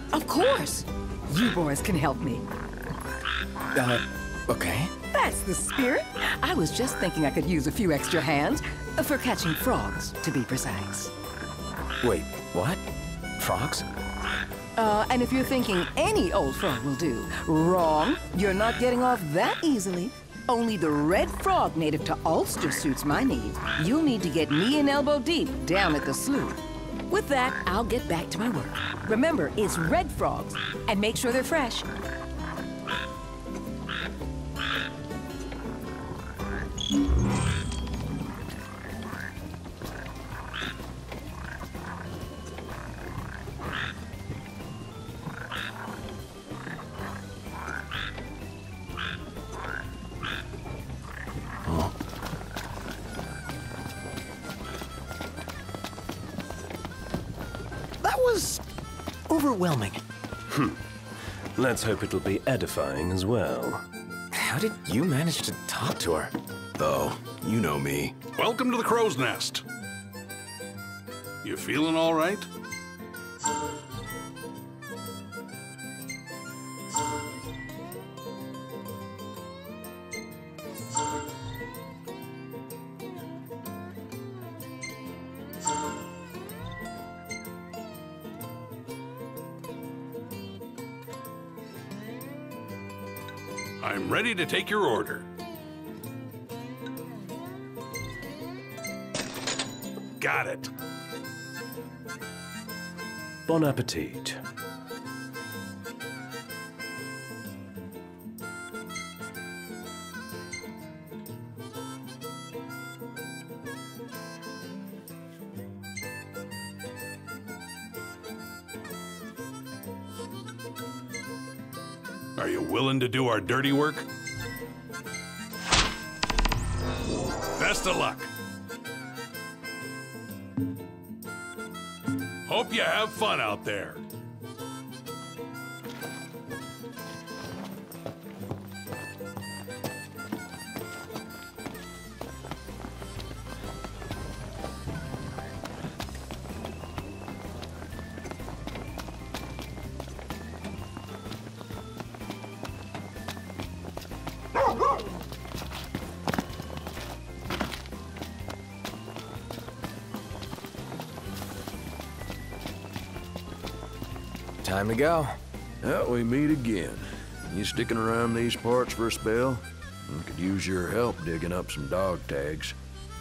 Of course. You boys can help me. Okay. That's the spirit. I was just thinking I could use a few extra hands for catching frogs, to be precise. Wait, what? Frogs? And if you're thinking any old frog will do, wrong. You're not getting off that easily. Only the red frog native to Ulster suits my needs. You'll need to get knee and elbow deep down at the slough. With that, I'll get back to my work. Remember, it's red frogs, and make sure they're fresh. That was overwhelming. Let's hope it'll be edifying as well. How did you manage to talk to her? Oh, you know me. Welcome to the Crow's Nest. You feeling all right? I'm ready to take your order. Got it. Bon appetit. Are you willing to do our dirty work? Best of luck. Hope you have fun out there. Time to go. Well, we meet again. You sticking around these parts for a spell? I could use your help digging up some dog tags.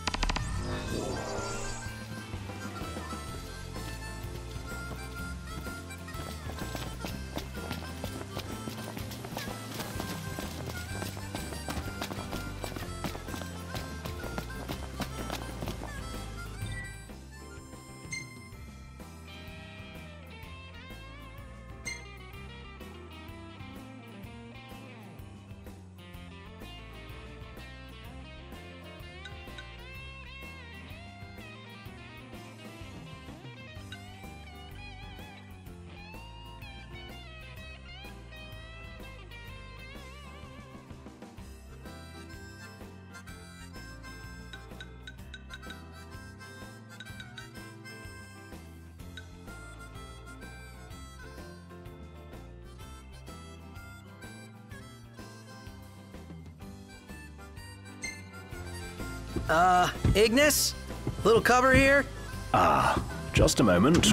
Ignis? Little cover here? Just a moment.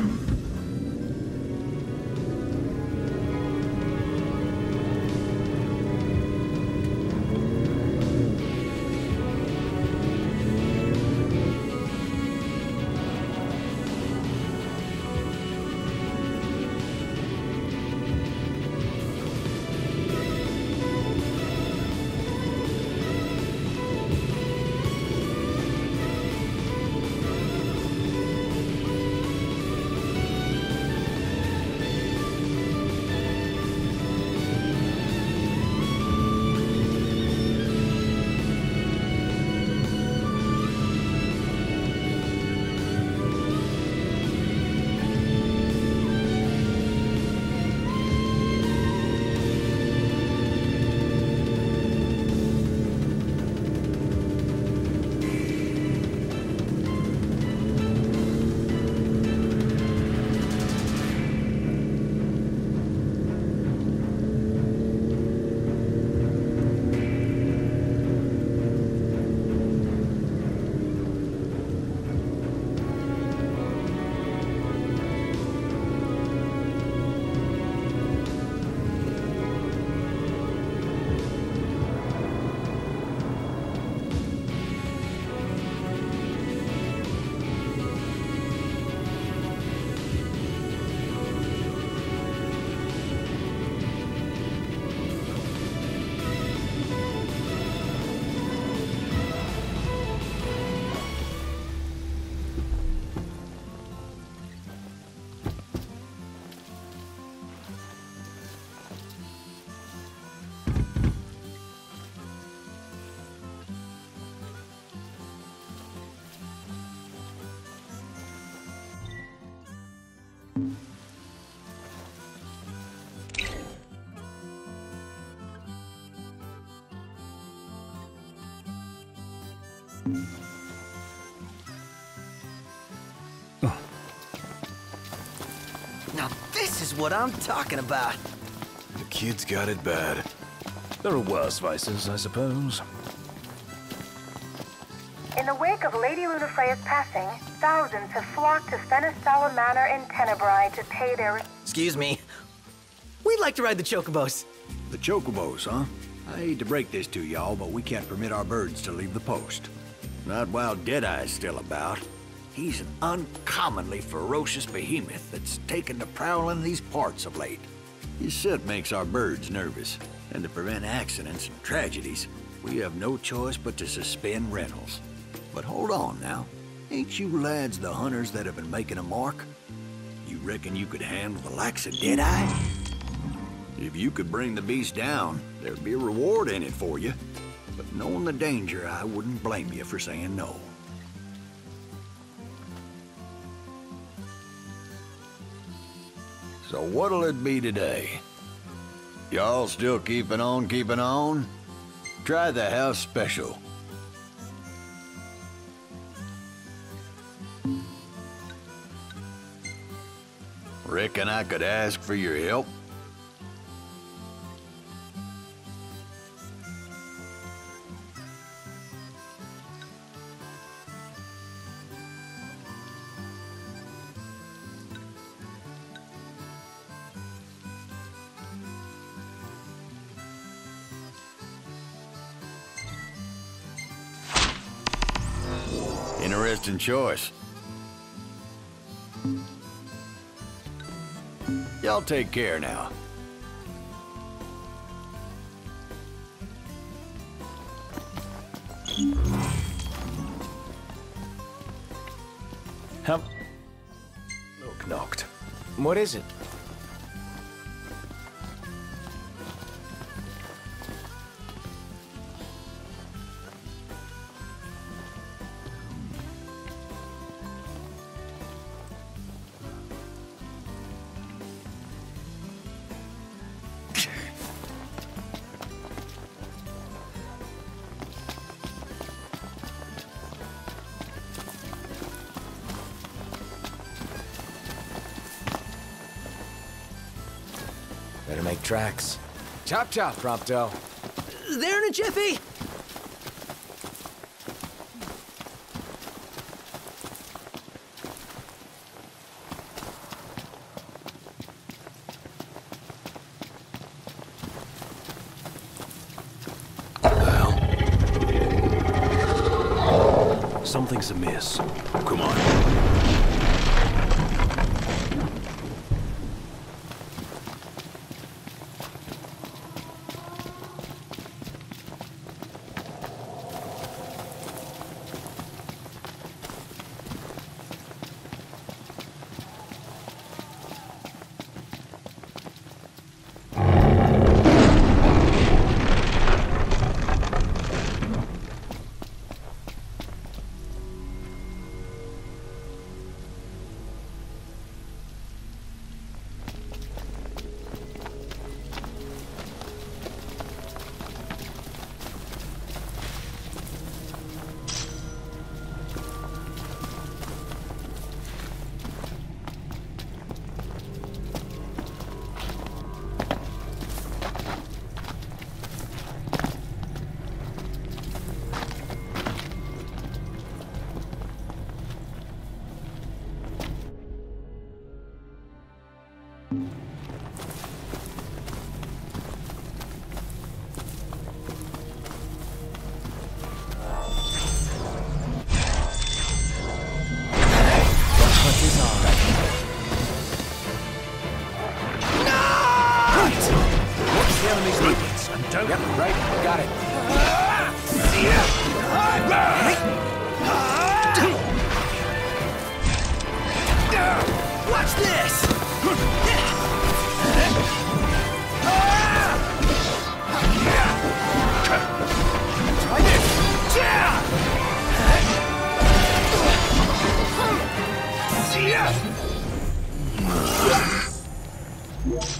Now this is what I'm talking about. The kid's got it bad. There are worse vices, I suppose. In the wake of Lady Lunafreya's passing, thousands have flocked to Fenestala Manor in Tenebrae to pay their... Excuse me. We'd like to ride the chocobos. The chocobos, huh? I hate to break this to y'all, but we can't permit our birds to leave the post. Not while Deadeye's still about. He's an uncommonly ferocious behemoth that's taken to prowling these parts of late. His scent makes our birds nervous, and to prevent accidents and tragedies, we have no choice but to suspend rentals. But hold on now. Ain't you lads the hunters that have been making a mark? You reckon you could handle the likes of Deadeye? If you could bring the beast down, there'd be a reward in it for you. But knowing the danger, I wouldn't blame you for saying no. So what'll it be today? Y'all still keeping on, keeping on? Try the house special. Reckon I could ask for your help? Interesting choice. Y'all take care now. How? Look, knocked. What is it? Better make tracks. Chop chop, Prompto. There in a jiffy! Something's amiss. Come on. Yep, right. Got it. Watch this! Try this!